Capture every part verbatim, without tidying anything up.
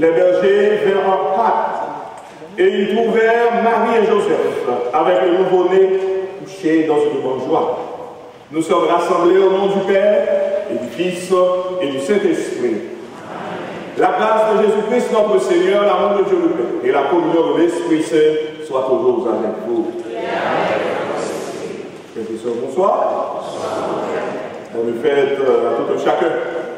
les bergers vinrent en hâte, et ils trouvèrent Marie et Joseph avec le nouveau-né couché dans une grande joie. Nous sommes rassemblés au nom du Père, et du Fils, et du Saint-Esprit. La grâce de Jésus-Christ, notre Seigneur, l'amour de Dieu le Père, et la communion de l'Esprit Saint soient toujours avec vous. Frères et sœurs, bonsoir. Bonne fête à tout un chacun.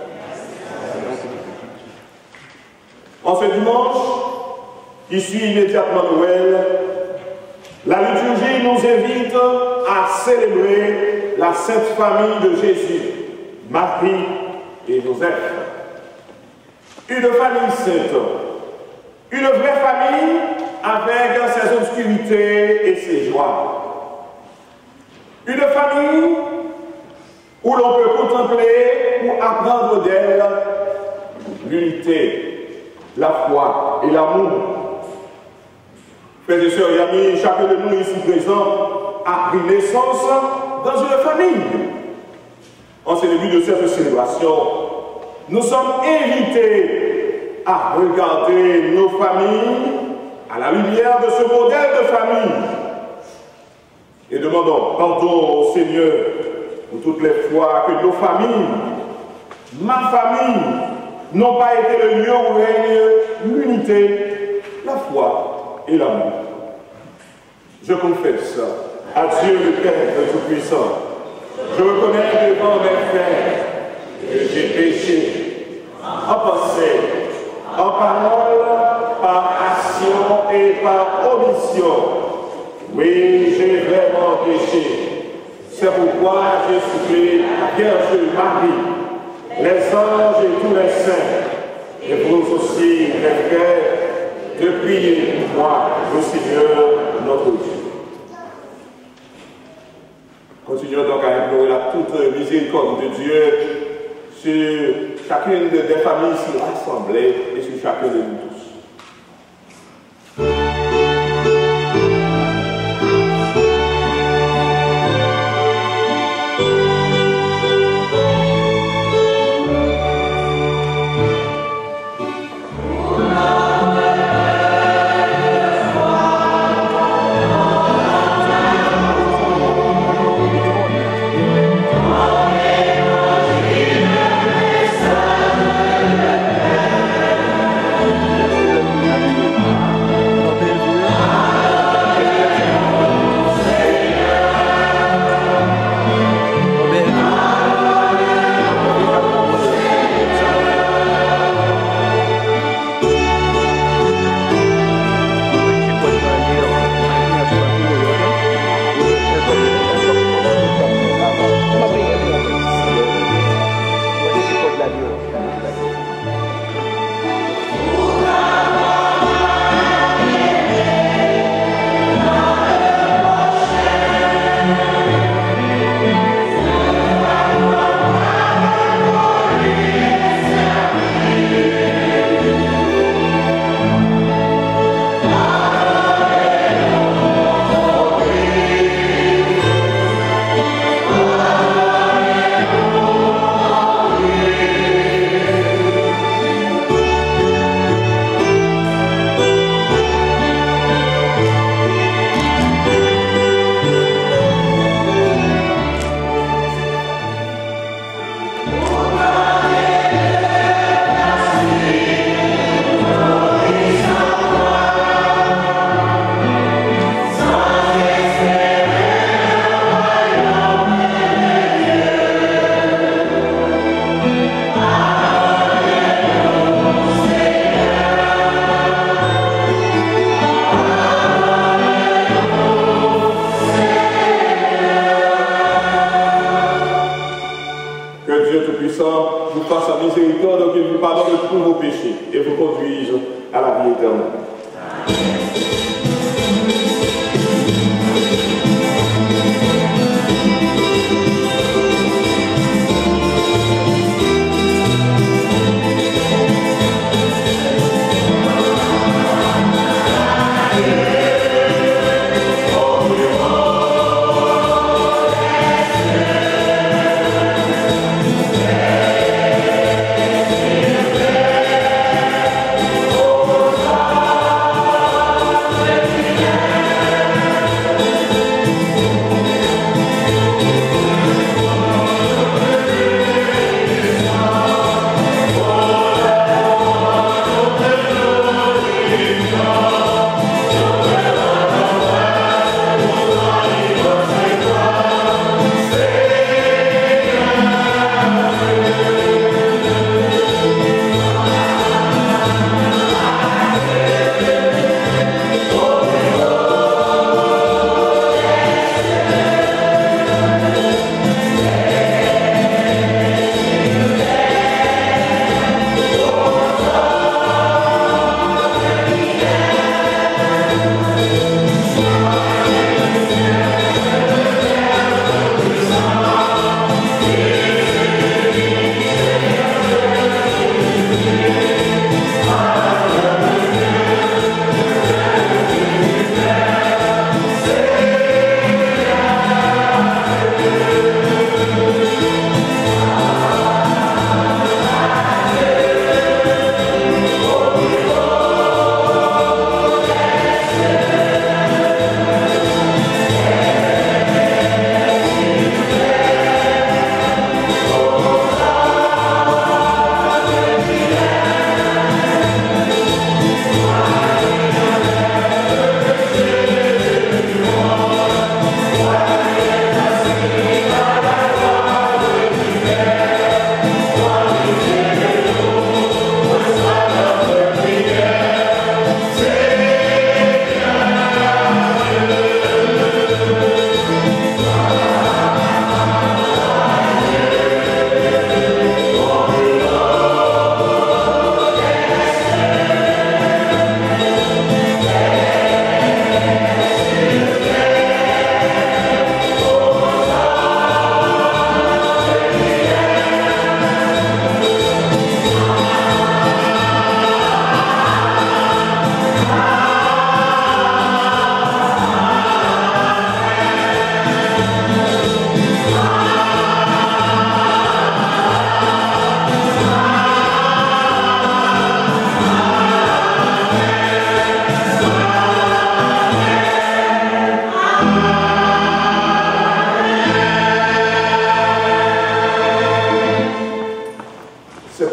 En ce dimanche, qui suit immédiatement Noël, la liturgie nous invite à célébrer la Sainte Famille de Jésus, Marie et Joseph. Une famille sainte, une vraie famille avec ses obscurités et ses joies. Une famille où l'on peut contempler ou apprendre d'elle l'unité, la foi et l'amour. Frères et sœurs et amis, chacun de nous ici présent a pris naissance dans une famille. En ce début de cette célébration, nous sommes invités à regarder nos familles à la lumière de ce modèle de famille. Et demandons pardon au Seigneur pour toutes les fois que nos familles, ma famille, n'ont pas été le lieu où règne l'unité, la foi et l'amour. Je confesse à Dieu le Père Tout-Puissant, je reconnais devant mes frères que j'ai péché en pensée, en parole, par action et par omission. Oui, j'ai vraiment péché. C'est pourquoi j'ai supplié la Vierge Marie, les anges et tous les saints, et vous aussi, mes frères, de prier pour moi, le Seigneur, notre Dieu. Continuons donc à implorer la toute miséricorde de Dieu sur chacune des familles ici rassemblées et sur chacun de nous tous. vous fasse sa miséricorde, qu'il vous pardonne tous vos péchés et vous conduise à la vie éternelle. Oh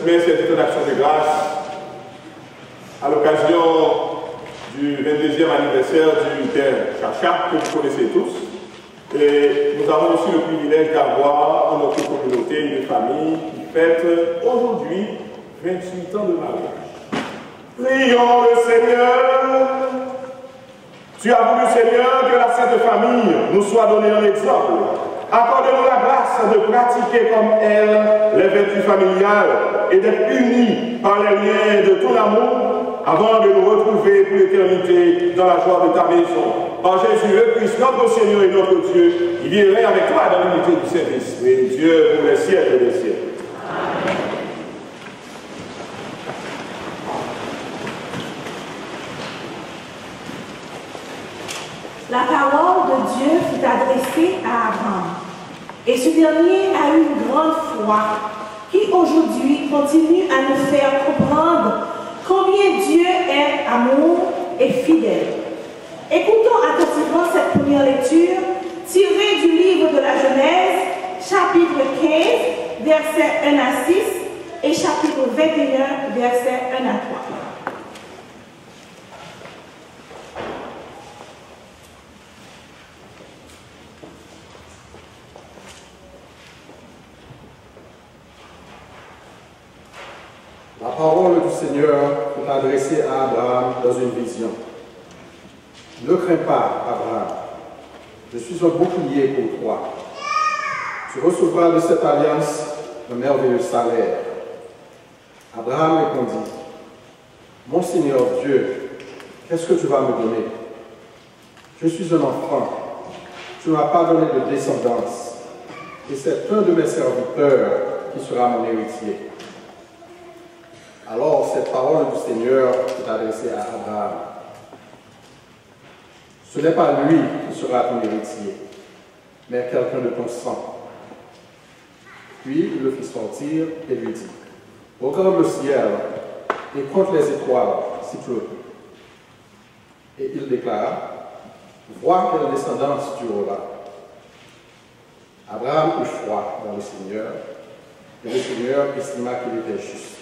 semaine, c'est une action de grâce à l'occasion du vingt-deuxième anniversaire du Père Chacha, que vous connaissez tous. Et nous avons aussi le privilège d'avoir dans notre communauté une famille qui fête aujourd'hui vingt-huit ans de mariage. Prions le Seigneur. Tu as voulu, Seigneur, que la Sainte Famille nous soit donnée un exemple. Accorde-nous la grâce de pratiquer comme elle les vertus familiales et d'être unis par les liens de ton amour avant de nous retrouver pour l'éternité dans la joie de ta maison. Par Jésus le Christ, notre Seigneur et notre Dieu, il viendrait avec toi dans l'unité du Saint-Esprit, Dieu pour les siècles des siècles. Amen. La parole de Dieu fut adressée à Abraham. Et ce dernier a eu une grande foi qui aujourd'hui continue à nous faire comprendre combien Dieu est amour et fidèle. Écoutons attentivement cette première lecture tirée du livre de la Genèse, chapitre quinze, versets un à six et chapitre vingt et un, versets un à trois. La parole du Seigneur est adressée à Abraham dans une vision. Ne crains pas, Abraham, je suis un bouclier pour toi. Tu recevras de cette alliance un merveilleux salaire. Abraham répondit, mon Seigneur Dieu, qu'est-ce que tu vas me donner? Je suis un enfant, tu ne m'as pas donné de descendance, et c'est un de mes serviteurs qui sera mon héritier. Alors cette parole du Seigneur est adressée à Abraham. Ce n'est pas lui qui sera ton héritier, mais quelqu'un de ton sang. Puis il le fit sortir et lui dit, regarde le ciel et compte les étoiles si tu le peux. Et il déclara, vois quelle descendance tu auras. Abraham eut foi dans le Seigneur, et le Seigneur estima qu'il était juste.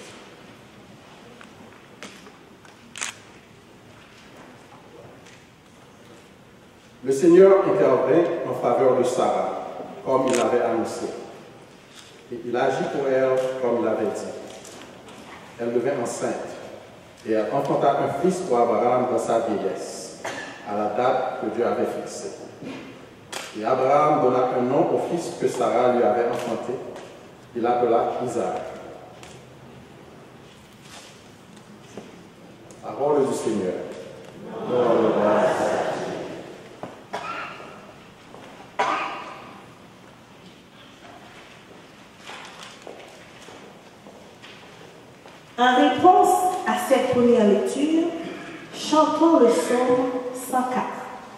Le Seigneur intervint en faveur de Sarah, comme il l'avait annoncé. Et il agit pour elle comme il l'avait dit. Elle devint enceinte, et elle enfanta un fils pour Abraham dans sa vieillesse, à la date que Dieu avait fixée. Et Abraham donna un nom au fils que Sarah lui avait enfanté. Il l'appela Isaac. Parole du Seigneur. En réponse à cette première lecture, chantons le psaume cent quatre.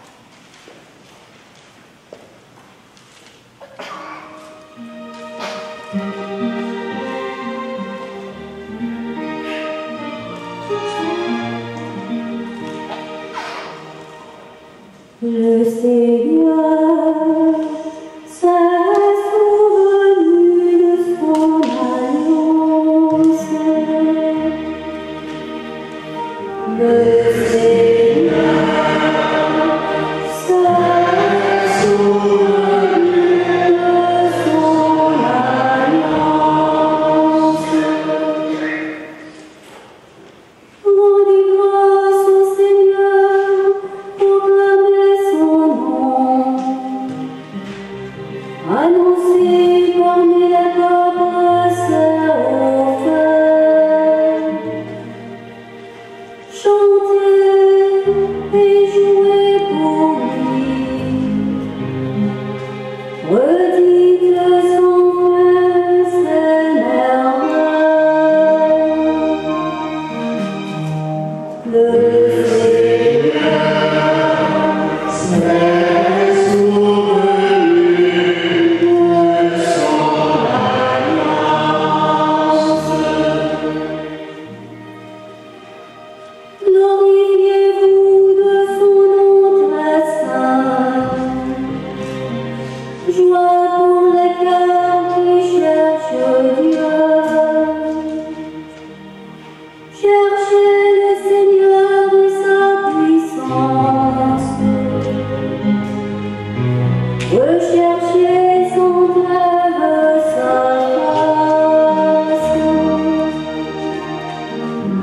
Le Seigneur s'est souvenu de son alliance. Le Seigneur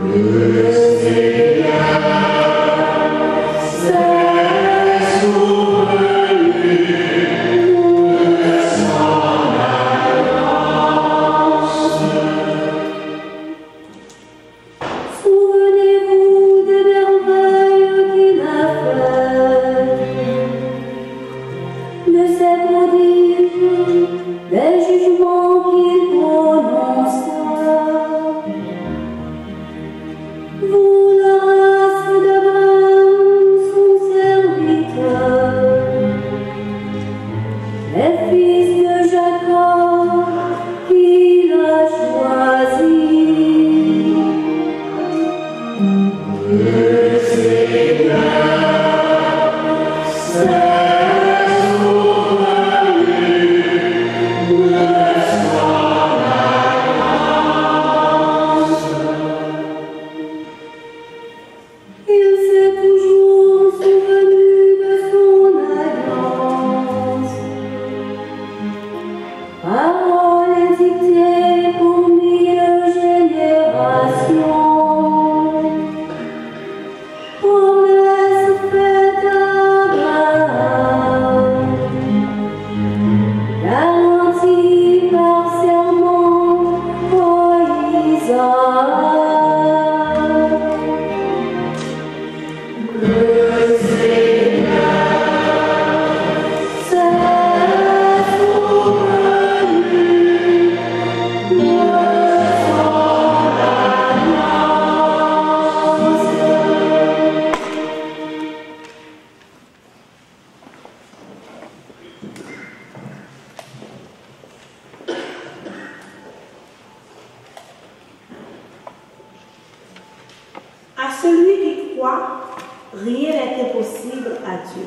À celui qui croit, rien n'est impossible à Dieu.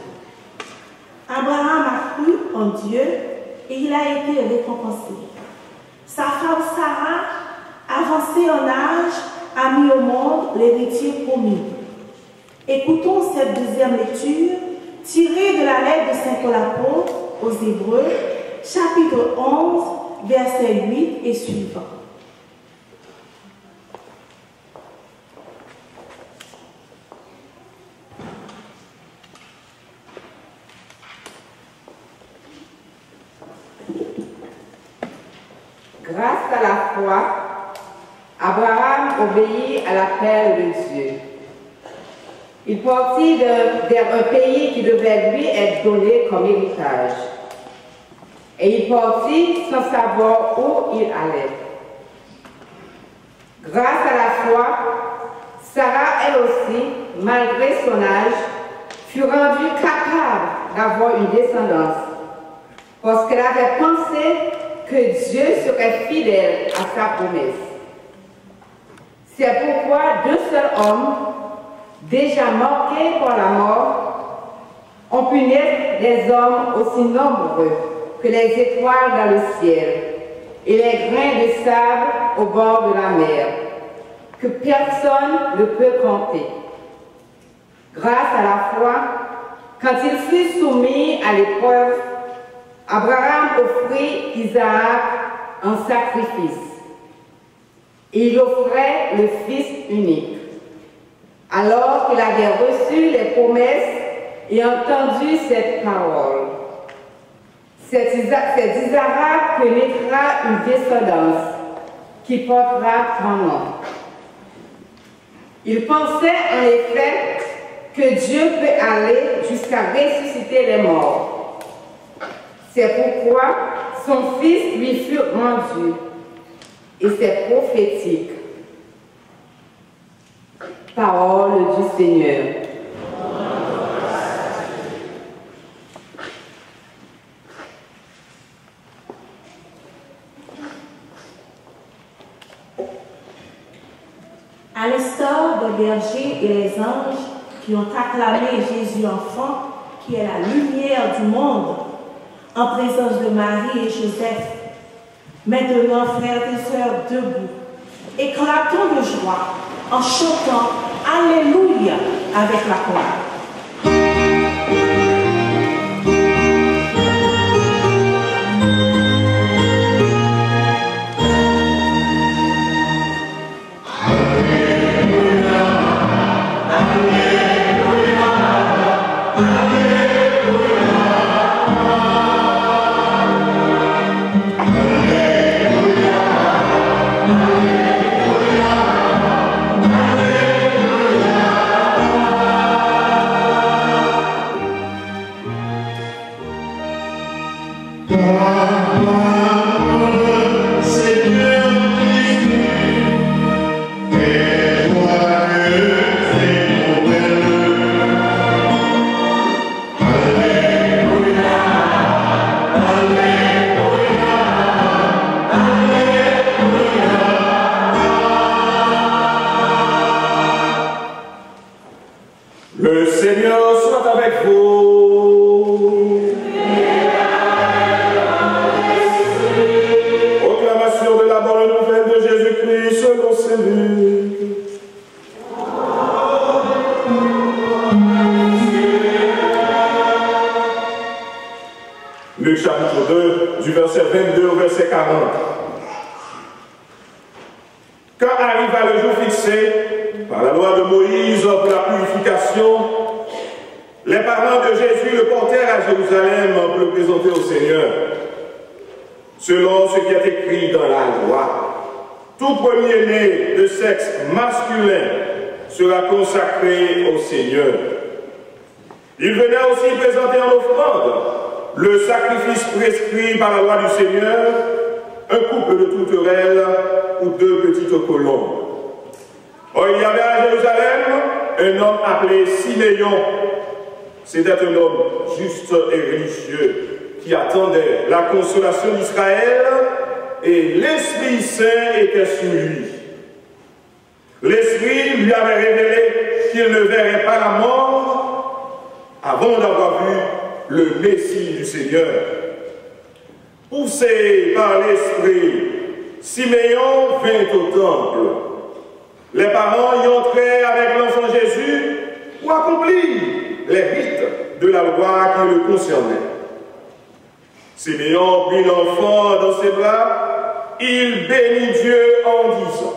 Abraham a cru en Dieu et il a été récompensé. Sa femme Sarah, avancée en âge, a mis au monde l'héritier promis. Écoutons cette deuxième lecture tirée de la lettre de Saint Paul apôtre aux Hébreux, chapitre onze, versets huit et suivants. Grâce à la foi, Abraham obéit à l'appel de Dieu. Il partit de- vers un pays qui devait lui être donné comme héritage. Et il partit sans savoir où il allait. Grâce à la foi, Sarah, elle aussi, malgré son âge, fut rendue capable d'avoir une descendance, parce qu'elle avait pensé que Dieu serait fidèle à sa promesse. C'est pourquoi deux seuls hommes, déjà marqués par la mort, ont pu naître des hommes aussi nombreux que les étoiles dans le ciel et les grains de sable au bord de la mer, que personne ne peut compter. Grâce à la foi, quand il fut soumis à l'épreuve, Abraham offrit Isaac en sacrifice. Il offrait le Fils unique. Alors qu'il avait reçu les promesses et entendu cette parole, c'est Isa- c'est d'Isaac que naîtra une descendance qui portera ton nom. Il pensait en effet que Dieu peut aller jusqu'à ressusciter les morts. C'est pourquoi son fils lui fut rendu, et c'est prophétique. Parole du Seigneur. À l'instar des bergers et les anges qui ont acclamé Jésus enfant, qui est la lumière du monde, en présence de Marie et Joseph, maintenant, frères et sœurs, debout, éclatons de joie en chantant Alléluia avec la chorale. Alléluia. Dieu. Luc chapitre deux, du verset vingt-deux au verset quarante. Quand arriva le jour fixé par la loi de Moïse pour la purification, les parents de Jésus le portèrent à Jérusalem pour le présenter au Seigneur. Selon ce qui est écrit dans la loi, tout premier-né de sexe masculin sera consacré au Seigneur. Il venait aussi présenter en offrande le sacrifice prescrit par la loi du Seigneur, un couple de tourterelles ou deux petites colombes. Or, il y avait à Jérusalem un homme appelé Siméon. C'était un homme juste et religieux qui attendait la consolation d'Israël, et l'Esprit Saint était sur lui. L'Esprit lui avait révélé qu'il ne verrait pas la mort avant d'avoir vu le Messie du Seigneur. Poussé par l'Esprit, Siméon vint au temple. Les parents y entraient avec l'enfant Jésus pour accomplir les rites de la loi qui le concernaient. Siméon prit l'enfant dans ses bras, il bénit Dieu en disant: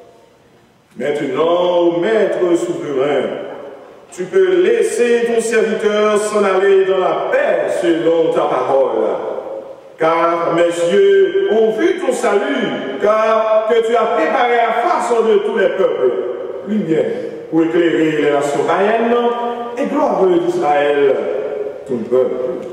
Maintenant, ô Maître souverain, tu peux laisser ton serviteur s'en aller dans la paix selon ta parole. Car mes yeux ont vu ton salut, car que tu as préparé à face de tous les peuples, lumière pour éclairer les nations païennes et gloire d'Israël, ton peuple.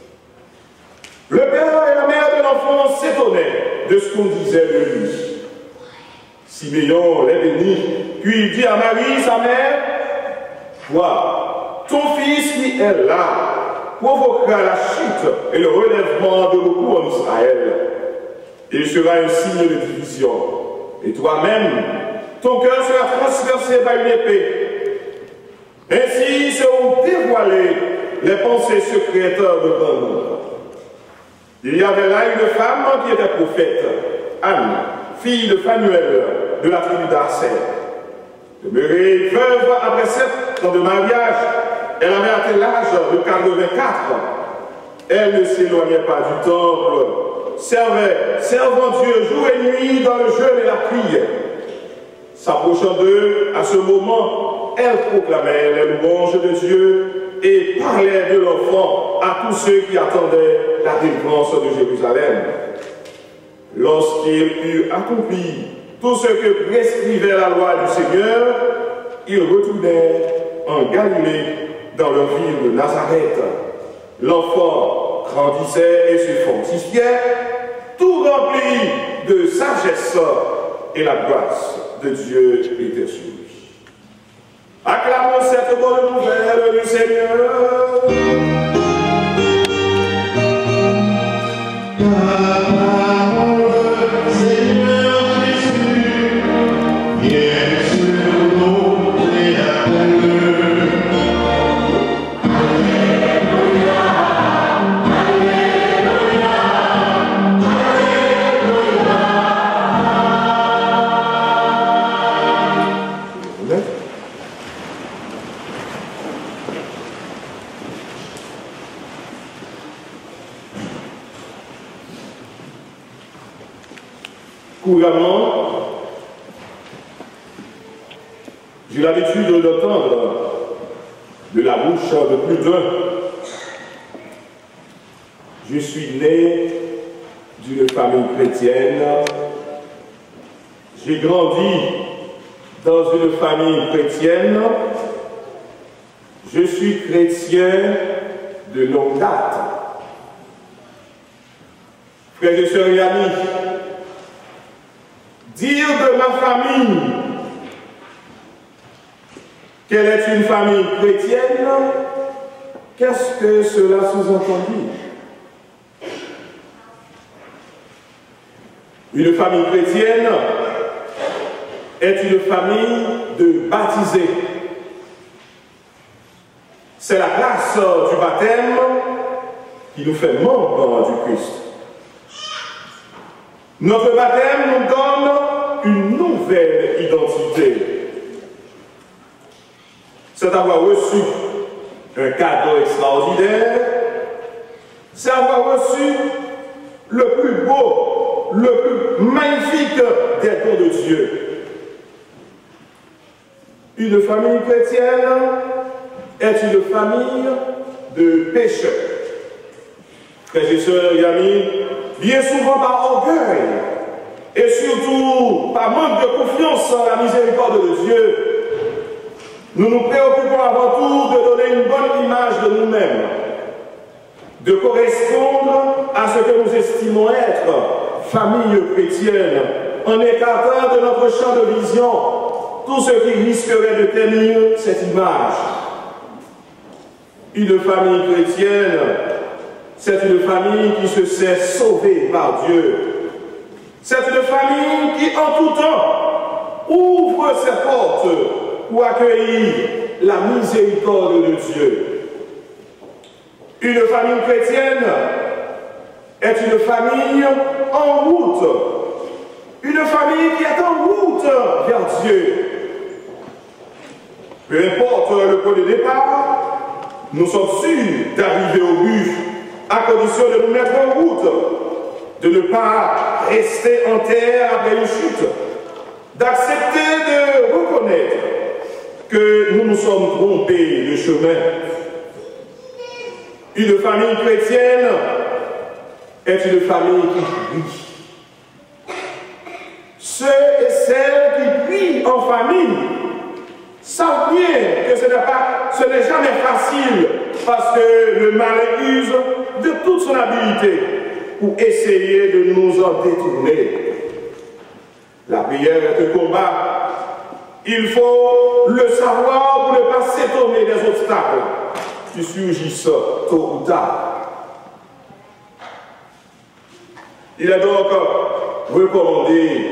Le père et la mère de l'enfant s'étonnaient de ce qu'on disait de lui. Siméon les bénit, puis il dit à Marie, sa mère: Vois, ton fils qui est là provoquera la chute et le relèvement de beaucoup en Israël. Il sera un signe de division. Et toi-même, ton cœur sera transpercé par une épée. Ainsi seront dévoilées les pensées secrètes de grand nombre. Il y avait là une femme qui était prophète, Anne, fille de Phanuel, de la tribu d'Aser. Demeurée veuve après sept ans de mariage, elle avait atteint l'âge de quatre-vingt-quatre. Elle ne s'éloignait pas du temple, servait, servant Dieu jour et nuit dans le jeûne et la prière. S'approchant d'eux, à ce moment, elle proclamait les louanges de Dieu et parlait de l'enfant à tous ceux qui attendaient la délivrance de Jérusalem. Lorsqu'il eut accompli tout ce que prescrivait la loi du Seigneur, ils retournèrent en Galilée, dans leur ville de Nazareth. L'enfant grandissait et se fortifiait, tout rempli de sagesse, et la grâce de Dieu était sur lui. Acclamons cette bonne nouvelle du Seigneur. Couramment, j'ai l'habitude d'entendre de la bouche de plus d'un: je suis né d'une famille chrétienne, j'ai grandi dans une famille chrétienne, je suis chrétien de longue date. Frères et sœurs et amis, dire de ma famille qu'elle est une famille chrétienne, qu'est-ce que cela sous-entend dire? Une famille chrétienne est une famille de baptisés. C'est la grâce du baptême qui nous fait membres du Christ. Notre baptême nous donne une nouvelle identité. santé. C'est avoir reçu un cadeau extraordinaire, c'est avoir reçu le plus beau, le plus magnifique des dons de Dieu. Une famille chrétienne est une famille de pécheurs. Frères et sœurs et amis, bien souvent par orgueil et surtout par manque de confiance en la miséricorde de Dieu, nous nous préoccupons avant tout de donner une bonne image de nous-mêmes, de correspondre à ce que nous estimons être famille chrétienne, en écartant de notre champ de vision tout ce qui risquerait de tenir cette image. Une famille chrétienne, c'est une famille qui se sait sauvée par Dieu. C'est une famille qui, en tout temps, ouvre ses portes pour accueillir la miséricorde de Dieu. Une famille chrétienne est une famille en route. Une famille qui est en route vers Dieu. Peu importe le point de départ, nous sommes sûrs d'arriver au but, à condition de nous mettre en route, de ne pas rester en terre après une chute, d'accepter de reconnaître que nous nous sommes trompés de chemin. Une famille chrétienne est une famille qui prie. Ceux et celles qui prient en famille savent bien que ce n'est pas, ce n'est jamais facile parce que le mal use de toute son habileté pour essayer de nous en détourner. La prière est un combat. Il faut le savoir pour ne pas s'étonner des obstacles qui surgissent tôt ou tard. Il est donc recommandé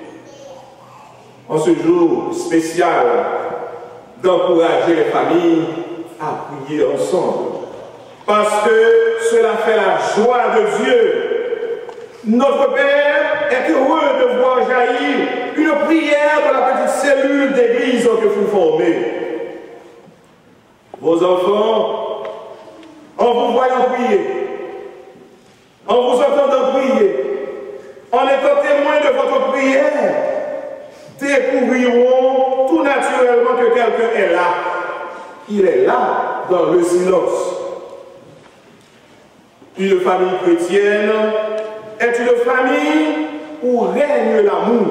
en ce jour spécial d'encourager les familles à prier ensemble. Parce que cela fait la joie de Dieu. Notre Père est heureux de voir jaillir une prière dans la petite cellule d'église que vous formez. Vos enfants, en vous voyant prier, en vous entendant prier, en étant témoins de votre prière, découvriront tout naturellement que quelqu'un est là. Il est là dans le silence. Une famille chrétienne est une famille où règne l'amour.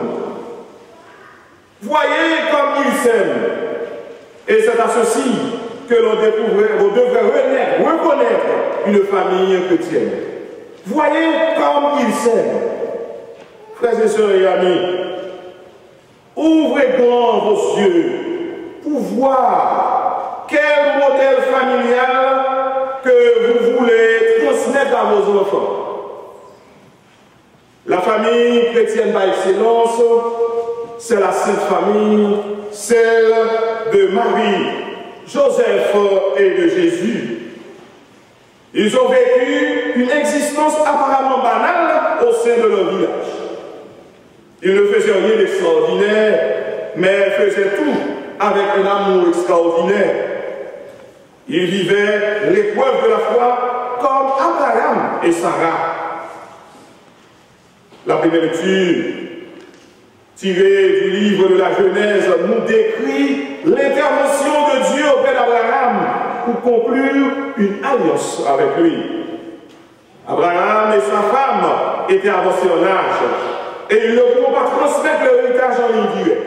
Voyez comme ils s'aiment. Et c'est à ceci que l'on devrait renaître, reconnaître une famille chrétienne. Voyez comme ils s'aiment. Frères et sœurs et amis, ouvrez grand vos yeux pour voir quel modèle familial que vous voulez transmettre à vos enfants. La famille chrétienne par excellence, c'est la Sainte Famille, celle de Marie, Joseph et de Jésus. Ils ont vécu une existence apparemment banale au sein de leur village. Ils ne faisaient rien d'extraordinaire, mais faisaient tout avec un amour extraordinaire. Ils vivaient l'épreuve de la foi comme Abraham et Sarah. La première lecture, tirée du livre de la Genèse, nous décrit l'intervention de Dieu auprès d'Abraham pour conclure une alliance avec lui. Abraham et sa femme étaient avancés en âge et ils ne pourront pas transmettre leur héritage en ligne directe.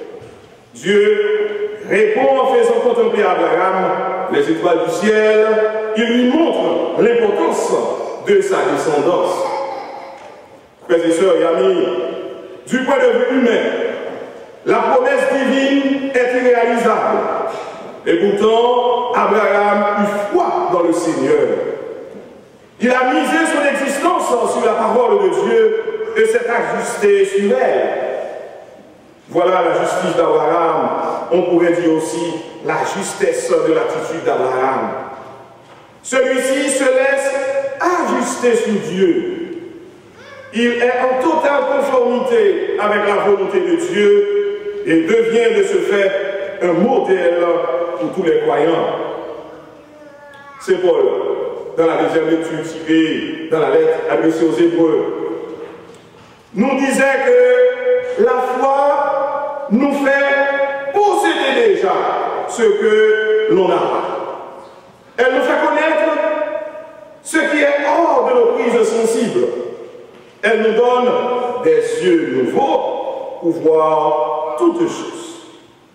Dieu répond en faisant contempler à Abraham les étoiles du ciel. Il lui montre l'importance de sa descendance. Frères et sœurs et amis, du point de vue humain, la promesse divine est irréalisable. Et pourtant, Abraham eut foi dans le Seigneur. Il a misé son existence sur la parole de Dieu et s'est ajusté sur elle. Voilà la justice d'Abraham. On pourrait dire aussi la justesse de l'attitude d'Abraham. Celui-ci se laisse ajuster sur Dieu. Il est en totale conformité avec la volonté de Dieu et devient de ce fait un modèle pour tous les croyants. C'est Paul, dans la deuxième lecture tirée dans la lettre adressée aux Hébreux, nous disait que la foi nous fait posséder déjà ce que l'on n'a pas. Elle nous fait connaître ce qui est hors de nos prises sensibles. Elle nous donne des yeux nouveaux pour voir toutes choses.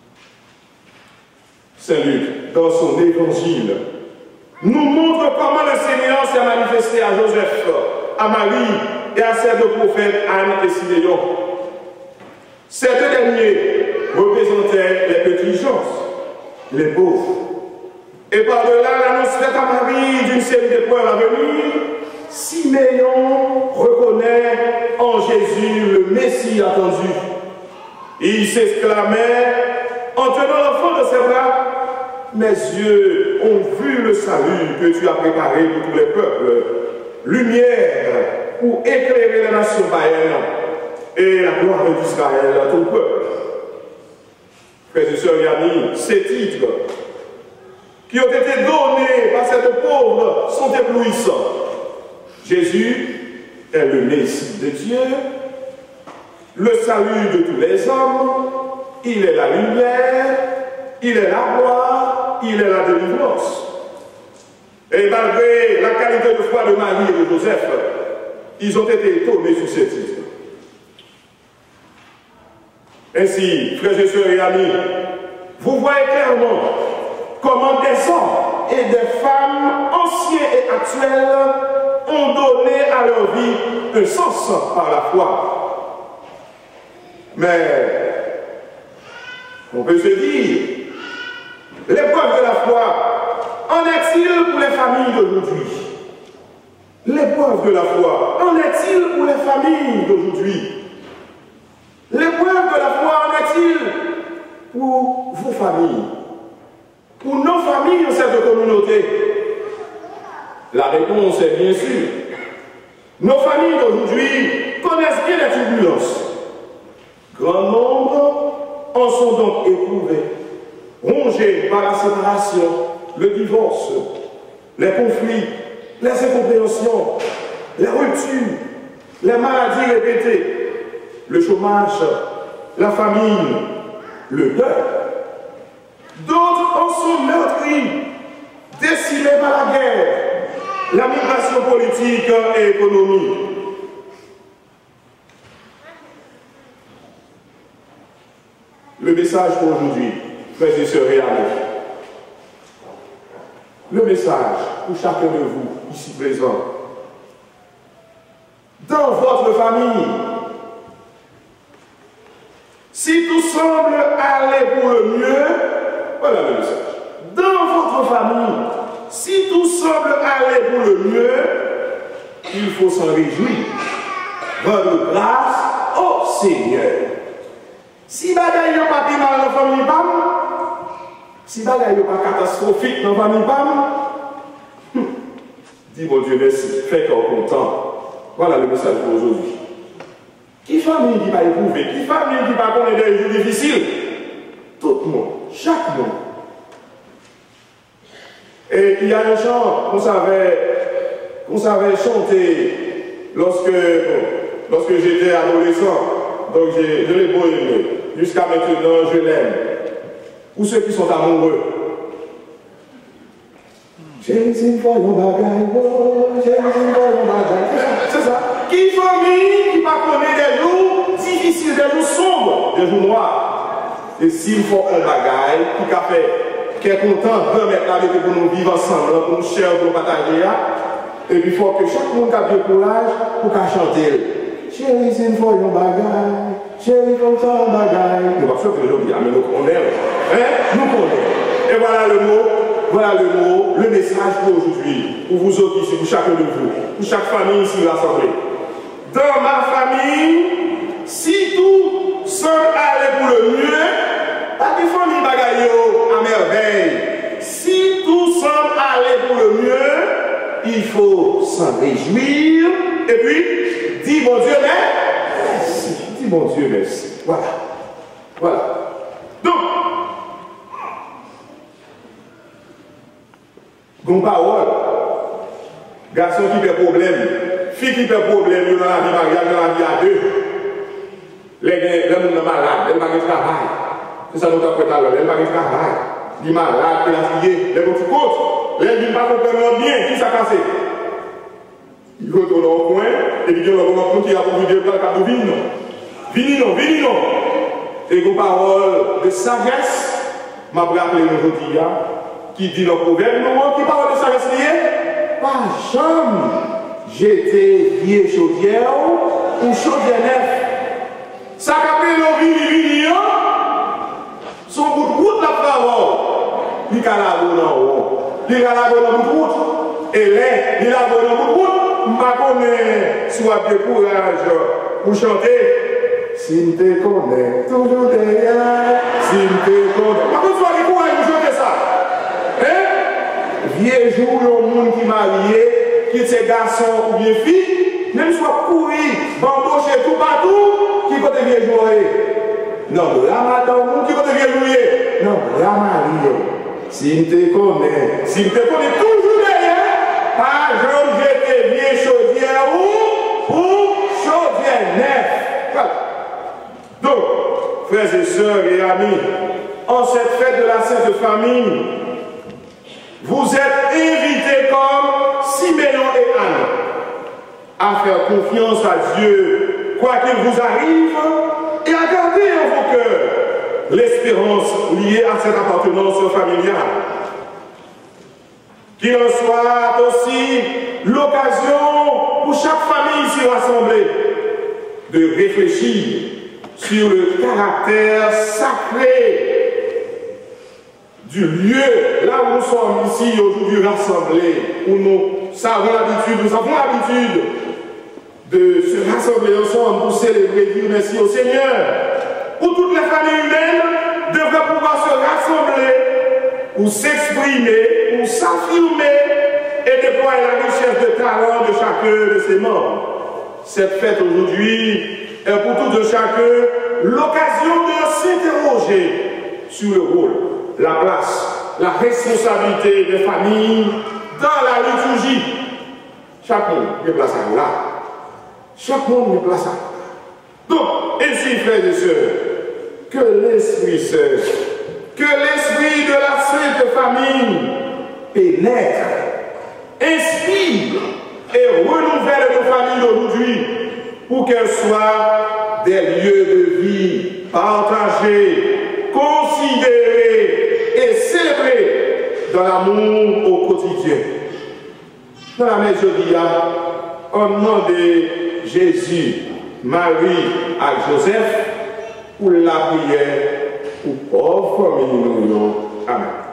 Saint Luc, dans son évangile, nous montre comment le Seigneur s'est manifesté à Joseph, à Marie et à ses deux prophètes Anne et Siméon. Ces deux derniers représentaient les petits gens, les pauvres. Et par-delà l'annonce faite à Marie d'une série d'épreuves à venir, Siméon reconnaît en Jésus le Messie attendu. Il s'exclamait en tenant l'enfant de ses bras: mes yeux ont vu le salut que tu as préparé pour tous les peuples, lumière pour éclairer les nations païennes et la gloire d'Israël à ton peuple. Frères et sœurs et amis, ces titres qui ont été donnés par cette pauvre sont éblouissants. Jésus est le Messie de Dieu, le salut de tous les hommes, il est la lumière, il est la gloire, il est la délivrance. Et malgré la qualité de foi de Marie et de Joseph, ils ont été étonnés sur ces titres. Ainsi, frères et sœurs et amis, vous voyez clairement comment des hommes et des femmes anciens et actuels ont donné à leur vie un sens par la foi. Mais on peut se dire, l'épreuve de la foi, en est-il pour les familles d'aujourd'hui? L'épreuve de la foi, en est-il pour les familles d'aujourd'hui? L'épreuve de la foi, en est-il pour vos familles? Pour nos familles dans cette communauté? La réponse est bien sûr. Nos familles d'aujourd'hui connaissent bien les turbulences. Grand nombre en sont donc éprouvés, rongés par la séparation, le divorce, les conflits, les incompréhensions, les ruptures, les maladies répétées, le chômage, la famine, le deuil. D'autres en sont meurtris, décimés par la guerre, la migration politique et économique. Le message pour aujourd'hui, frères et sœurs et amis, le message pour chacun de vous ici présent, dans votre famille, si tout semble aller pour le mieux, voilà le message. Dans votre famille, si tout semble aller pour le mieux, il faut s'en réjouir. Rendre grâce au Seigneur. Si bagaille n'a pas mal dans la famille, si bagaille n'a pas catastrophique dans la famille, dis mon Dieu merci, fais qu'on content. Voilà le message pour aujourd'hui. Qui famille qui va éprouver, qui famille qui va connaître des jours difficiles? Tout le monde, chaque monde. Et il y a un chant qu'on savait, qu'on savait chanter lorsque, lorsque j'étais adolescent. Donc je l'ai beau aimé. Jusqu'à maintenant, je l'aime. Pour ceux qui sont amoureux. C'est ça. Qui famille qui va connaître des jours difficiles, des jours sombres, des jours noirs. Et s'il faut un bagaille qui a fait, qui est content de mettre avec pour nous vivre ensemble, pour nous chercher, pour nous partager. Et puis il faut que chaque monde ait du courage pour chanter. Chérie, c'est une fois un bagaille. Chérie, comme ça un bagaille. Nous pas sûr que les gens disent, mais nous connaissons. Hein? Nous connaissons. Et voilà le mot. Voilà le mot, le message pour aujourd'hui, pour vous autres ici, pour chacun de vous, pour chaque famille ici rassemblée. Dans ma famille, si tout semble aller pour le mieux, pas de famille bagaille à merveille. Si tout semble aller pour le mieux, il faut s'en réjouir. Et puis, dis bon Dieu merci. Dis bon Dieu merci. Voilà. Voilà. Bon parole. Garçon qui fait problème, fille qui fait problème, dans la vie mariage, dans la vie à deux. Les gens sont malades, ils n'ont pas de travail. C'est ça nous avons fait tout à l'heure, ils n'ont pas de travail. Ils sont malades, ils sont fatigués, les petits côtes, les gens ne pas comprendre bien, qui s'est cassé. Ils retournent au coin, et puis ils ont un compte qui a pour vidéo dans le cadre de Vini non. Vini non, Vini non. Et une parole de sagesse, m'a rappelé aujourd'hui, qui dit dans le proverbe, qui parle de sagesse liée, pas jamais j'étais vieux chaudière ou chaudière neuf. Ça qu'a pris le Vini Vini, son bout de route la parole. Il a la bonne en haut, il a la bonne en bout de route, et là, il a la bonne en bout de route. Je connais soit de courage pour chanter. Si je te connais, toujours derrière. Si je te connais. Par contre, soit de courage pour chanter ça. Hein? Vieux jour, il y a un monde qui est marié, qui est garçon ou bien fille, même soit pourri, bamboché tout partout, qui peut te vieux jouer. Non, la madame, qui peut te vieux jouer. Non, la mariée. Si je te connais, si je te connais toujours derrière. Pas je j'étais vieux chaudière ou, ou chaudière neuf. Voilà. Donc, frères et sœurs et amis, en cette fête de la Sainte Famille, vous êtes invités comme Siméon et Anne à faire confiance à Dieu, quoi qu'il vous arrive, et à garder en vos cœurs l'espérance liée à cette appartenance familiale. Qu'il en soit aussi l'occasion pour chaque famille ici rassemblée de réfléchir sur le caractère sacré du lieu là où nous sommes ici aujourd'hui rassemblés, où nous savons l'habitude, nous avons l'habitude de se rassembler ensemble pour célébrer, dire merci au Seigneur, où toutes les familles humaines devraient pouvoir se rassembler pour s'exprimer, pour s'affirmer et déployer la richesse de talent de chacun de ses membres. Cette fête aujourd'hui est pour tout de chacun l'occasion de s'interroger sur le rôle, la place, la responsabilité des familles dans la liturgie. Chaque monde est placé là. Chaque monde est placé là. Donc, ainsi, frères et sœurs, que l'Esprit Saint, que l'Esprit de la Sainte Famille pénètre, inspire et renouvelle nos familles d'aujourd'hui pour qu'elles soient des lieux de vie partagés, considérés et célébrés dans l'amour au quotidien. Dans la Méjodia, on demande Jésus, Marie et Joseph pour la prière pour pauvres familles. Amen.